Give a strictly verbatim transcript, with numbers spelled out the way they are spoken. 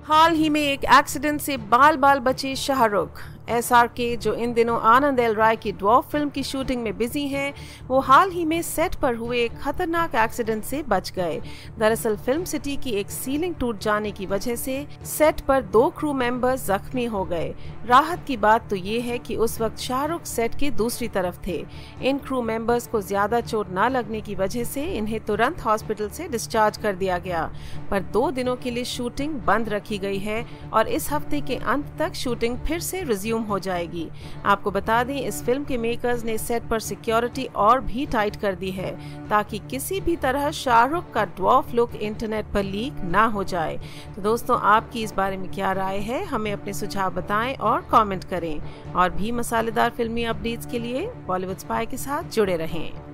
हाल ही में एक एक्सीडेंट से बाल बाल बचे शाहरुख। एसआरके, जो इन दिनों आनंद एल राय की ड्वार्फ फिल्म की शूटिंग में बिजी हैं, वो हाल ही में सेट पर हुए एक खतरनाक एक्सीडेंट से बच गए। दरअसल फिल्म सिटी की एक सीलिंग टूट जाने की वजह से सेट पर दो क्रू मेंबर्स जख्मी हो गए। राहत की बात तो ये है कि उस वक्त शाहरुख सेट के दूसरी तरफ थे। इन क्रू मेंबर्स को ज्यादा चोट न लगने की वजह से इन्हें तुरंत हॉस्पिटल से डिस्चार्ज कर दिया गया, पर दो दिनों के लिए शूटिंग बंद रखी गई है और इस हफ्ते के अंत तक शूटिंग फिर से रिज्यूम हो जाएगी। आपको बता दें, इस फिल्म के मेकर्स ने सेट पर सिक्योरिटी और भी टाइट कर दी है ताकि किसी भी तरह शाहरुख का ड्वार्फ लुक इंटरनेट पर लीक ना हो जाए। तो दोस्तों, आपकी इस बारे में क्या राय है? हमें अपने सुझाव बताएं और कमेंट करें। और भी मसालेदार फिल्मी अपडेट्स के लिए बॉलीवुड स्पाई के साथ जुड़े रहें।